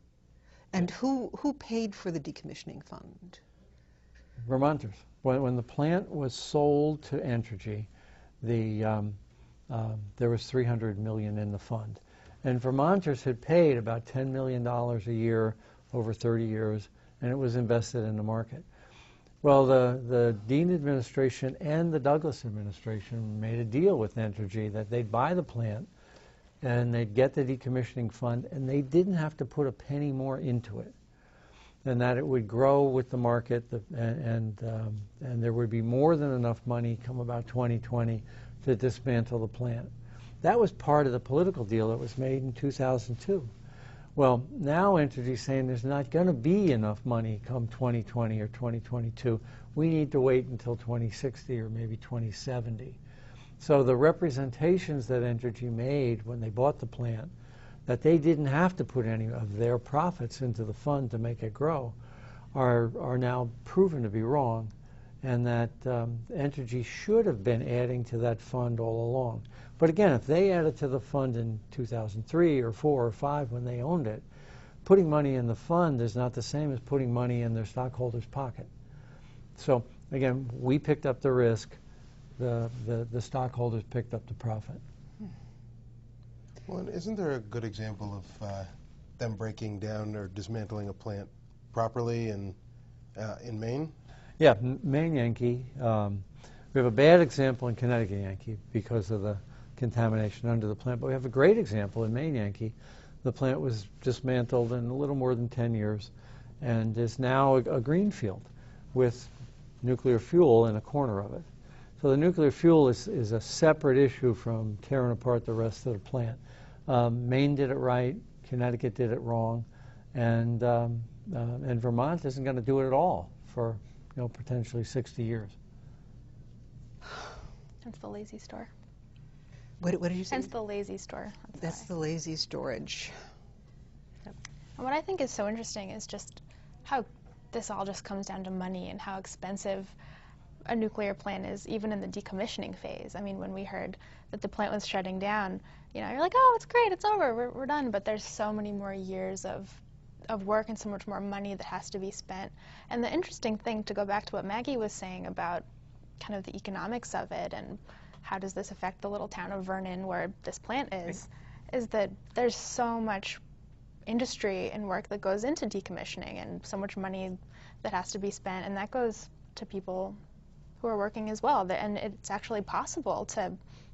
And who, who paid for the decommissioning fund? Vermonters. When, when the plant was sold to Entergy, the, um, uh, there was three hundred million dollars in the fund. And Vermonters had paid about ten million dollars a year over thirty years, and it was invested in the market. Well, the, the Dean administration and the Douglas administration made a deal with Entergy that they'd buy the plant and they'd get the decommissioning fund, and they didn't have to put a penny more into it, and that it would grow with the market, the, and, and, um, and there would be more than enough money come about twenty twenty to dismantle the plant. That was part of the political deal that was made in two thousand two. Well, now Entergy's saying there's not going to be enough money come twenty twenty or twenty twenty-two. We need to wait until twenty sixty or maybe twenty seventy. So the representations that Entergy made when they bought the plant, that they didn't have to put any of their profits into the fund to make it grow, are, are now proven to be wrong. and that um, Entergy should have been adding to that fund all along. But again, if they added to the fund in two thousand three or four or five when they owned it, putting money in the fund is not the same as putting money in their stockholders' pocket. So again, we picked up the risk, the, the, the stockholders picked up the profit. Well, and isn't there a good example of uh, them breaking down or dismantling a plant properly in, uh, in Maine? Yeah, M- Maine Yankee. Um, we have a bad example in Connecticut Yankee because of the contamination under the plant, but we have a great example in Maine Yankee. The plant was dismantled in a little more than ten years and is now a, a greenfield with nuclear fuel in a corner of it. So the nuclear fuel is, is a separate issue from tearing apart the rest of the plant. Um, Maine did it right, Connecticut did it wrong, and, um, uh, and Vermont isn't going to do it at all for you know, potentially sixty years. That's the lazy store. What, what did you say? Hence the lazy store. That's, That's why. the lazy storage. And what I think is so interesting is just how this all just comes down to money and how expensive a nuclear plant is, even in the decommissioning phase. I mean, when we heard that the plant was shutting down, you know, you're like, oh, it's great, it's over, we're, we're done. But there's so many more years of of work and so much more money that has to be spent. And the interesting thing, to go back to what Maggie was saying about kind of the economics of it and how does this affect the little town of Vernon where this plant is, right. is that there's so much industry and work that goes into decommissioning and so much money that has to be spent, and that goes to people who are working as well. And it's actually possible to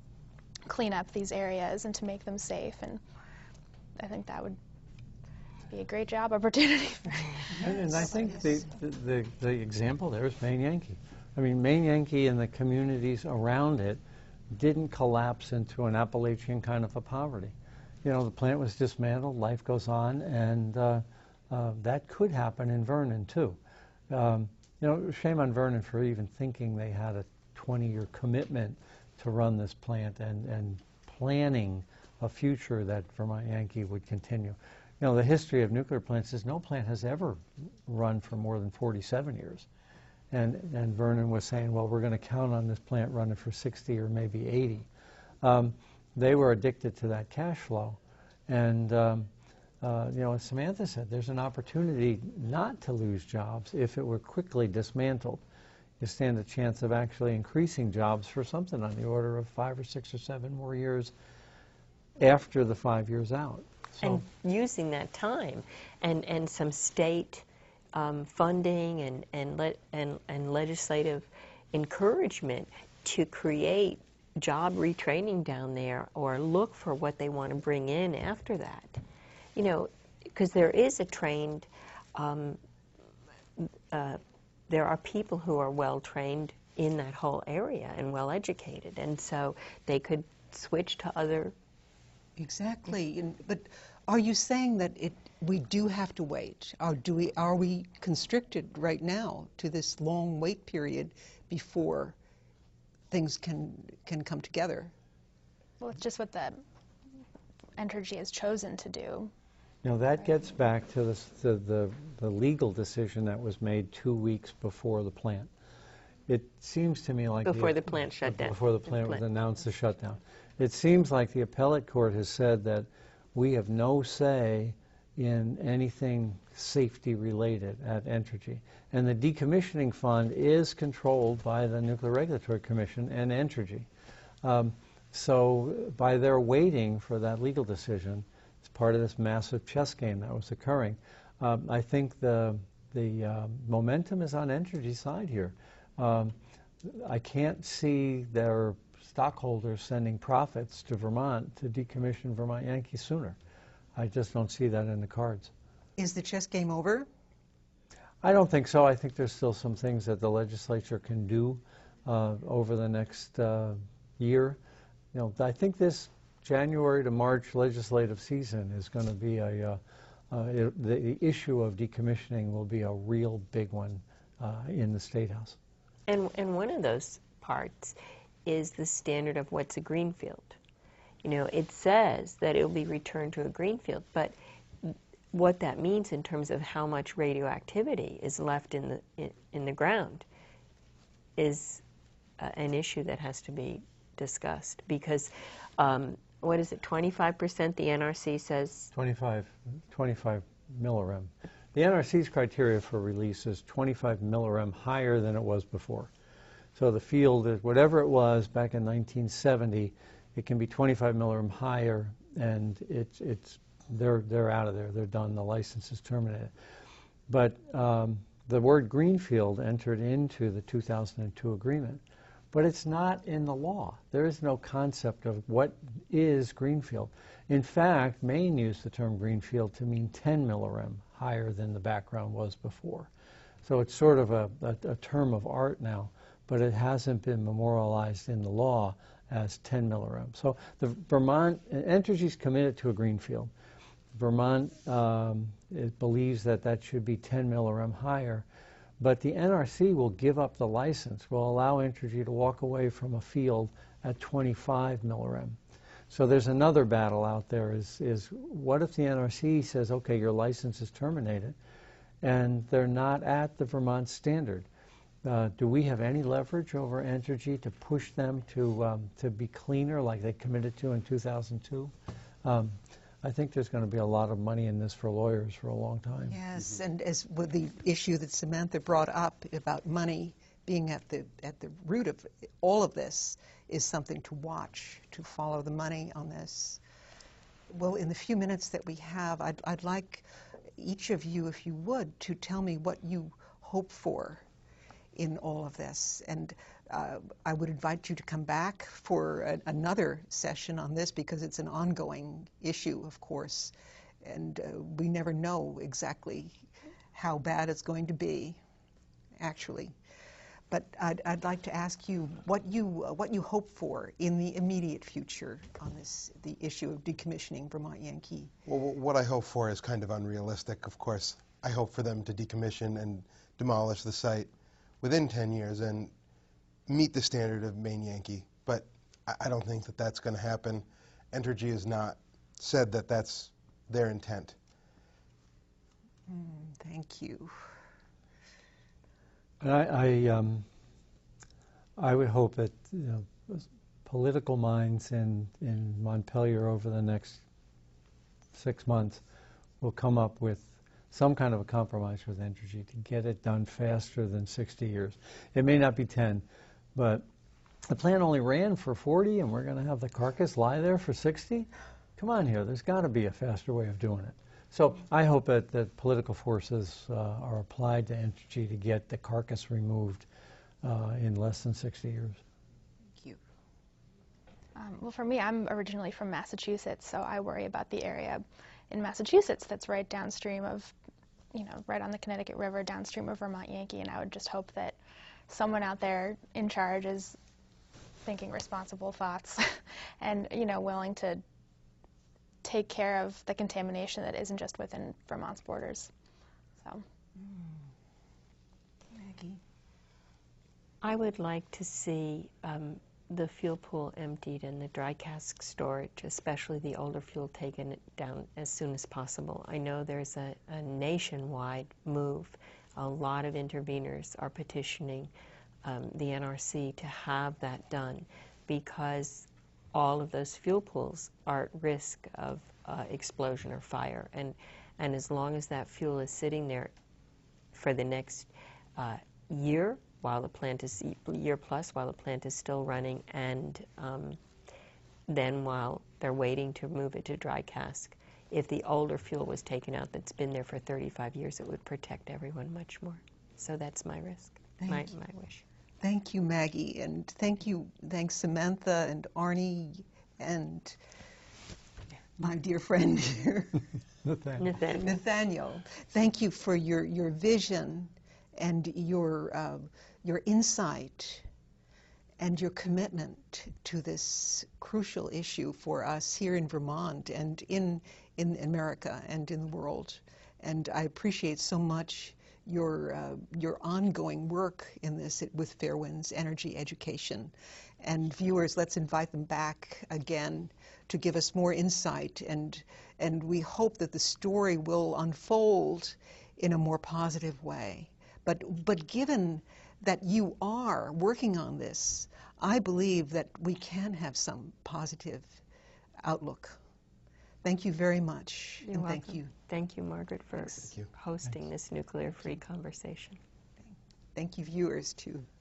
clean up these areas and to make them safe, and I think that would be a great job opportunity for And, and I think the, the, the example there is Maine Yankee. I mean, Maine Yankee and the communities around it didn't collapse into an Appalachian kind of a poverty. You know, the plant was dismantled, life goes on, and uh, uh, that could happen in Vernon, too. Um, you know, shame on Vernon for even thinking they had a twenty-year commitment to run this plant and, and planning a future that Vermont Yankee would continue. You know, the history of nuclear plants is no plant has ever run for more than forty-seven years. And, and Vernon was saying, well, we're going to count on this plant running for sixty or maybe eighty. Um, they were addicted to that cash flow. And, um, uh, you know, as Samantha said, there's an opportunity not to lose jobs if it were quickly dismantled. You stand a chance of actually increasing jobs for something on the order of five or six or seven more years after the five years out. So and using that time and, and some state um, funding and, and, le and, and legislative encouragement to create job retraining down there or look for what they want to bring in after that. You know, because there is a trained, um, uh, there are people who are well trained in that whole area and well educated, and so they could switch to other. Exactly. And, but are you saying that it we do have to wait? Or do we are we constricted right now to this long wait period before things can can come together? Well, it's just what the Entergy has chosen to do. You know, that gets back to the, the, the, the legal decision that was made two weeks before the plant. It seems to me like... Before the, the plant shut down. Before the plant was announced the shutdown. It seems like the appellate court has said that we have no say in anything safety related at Entergy. And the decommissioning fund is controlled by the Nuclear Regulatory Commission and Entergy. Um, so by their waiting for that legal decision, as part of this massive chess game that was occurring, um, I think the, the uh, momentum is on Entergy's side here. Um, I can't see their stockholders sending profits to Vermont to decommission Vermont Yankee sooner. I just don't see that in the cards. Is the chess game over? I don't think so. I think there's still some things that the legislature can do uh, over the next uh, year. You know, I think this January to March legislative season is going to be a, uh, uh, it, the issue of decommissioning will be a real big one uh, in the State House. And, and one of those parts is the standard of what's a greenfield. You know, it says that it will be returned to a greenfield, but what that means in terms of how much radioactivity is left in the in, in the ground is uh, an issue that has to be discussed because, um, what is it, twenty-five percent the N R C says? twenty-five, twenty-five millirem. The N R C's criteria for release is twenty-five millirem higher than it was before. So the field, is whatever it was back in nineteen seventy, it can be twenty-five millirem higher, and it's it's they're they're out of there. They're done. The license is terminated. But um, the word greenfield entered into the two thousand two agreement, but it's not in the law. There is no concept of what is greenfield. In fact, Maine used the term greenfield to mean ten millirem higher than the background was before. So it's sort of a, a, a term of art now, but it hasn't been memorialized in the law as ten millirem. So the Vermont, Entergy is committed to a greenfield. Vermont um, it believes that that should be ten millirem higher, but the N R C will give up the license, will allow Entergy to walk away from a field at twenty-five millirem. So there's another battle out there is, is what if the N R C says, okay, your license is terminated, and they're not at the Vermont standard? Uh, do we have any leverage over Entergy to push them to um, to be cleaner like they committed to in two thousand two? Um, I think there's going to be a lot of money in this for lawyers for a long time. Yes, mm-hmm. And as with the issue that Samantha brought up about money being at the at the root of all of this is something to watch, to follow the money on this. Well, in the few minutes that we have, I'd, I'd like each of you, if you would, to tell me what you hope for in all of this. And uh, I would invite you to come back for a, another session on this because it's an ongoing issue, of course. And uh, we never know exactly how bad it's going to be, actually. But I'd, I'd like to ask you what you uh, what you hope for in the immediate future on this, the issue of decommissioning Vermont Yankee. Well, what I hope for is kind of unrealistic, of course. I hope for them to decommission and demolish the site within ten years and meet the standard of Maine Yankee. But I don't think that that's going to happen. Entergy has not said that that's their intent. Mm, thank you. I, I, um, I would hope that you know, political minds in, in Montpelier over the next six months will come up with some kind of a compromise with Entergy to get it done faster than sixty years. It may not be ten, but the plant only ran for forty, and we're going to have the carcass lie there for sixty? Come on here. There's got to be a faster way of doing it. So I hope that, that political forces uh, are applied to Entergy to get the carcass removed uh, in less than sixty years. Thank you. Um, well, for me, I'm originally from Massachusetts, so I worry about the area in Massachusetts that's right downstream of, you know, right on the Connecticut River, downstream of Vermont Yankee, and I would just hope that someone out there in charge is thinking responsible thoughts and, you know, willing to take care of the contamination that isn't just within Vermont's borders. So, mm. Maggie? I would like to see um, the fuel pool emptied and the dry cask storage, especially the older fuel, taken down as soon as possible. I know there's a, a nationwide move. A lot of interveners are petitioning um, the N R C to have that done because all of those fuel pools are at risk of uh, explosion or fire. And, and as long as that fuel is sitting there for the next uh, year, while the plant is, year plus, while the plant is still running, and um, then while they're waiting to move it to dry cask, if the older fuel was taken out that's been there for thirty-five years, it would protect everyone much more. So that's my risk, Thank my, you. my wish. Thank you, Maggie, and thank you, thanks Samantha and Arnie and my dear friend here, Nathaniel. Nathaniel. Nathaniel. Thank you for your, your vision and your, uh, your insight and your commitment to this crucial issue for us here in Vermont and in, in America and in the world. And I appreciate so much your uh, your ongoing work in this with Fairewinds Energy Education. And viewers, let's invite them back again to give us more insight, and and we hope that the story will unfold in a more positive way. But but given that you are working on this, I believe that we can have some positive outlook. Thank you very much. You're and welcome. thank you. Thank you, Margaret, for Thanks. Thank you. hosting Thanks. this nuclear-free conversation. Thank you, viewers, too.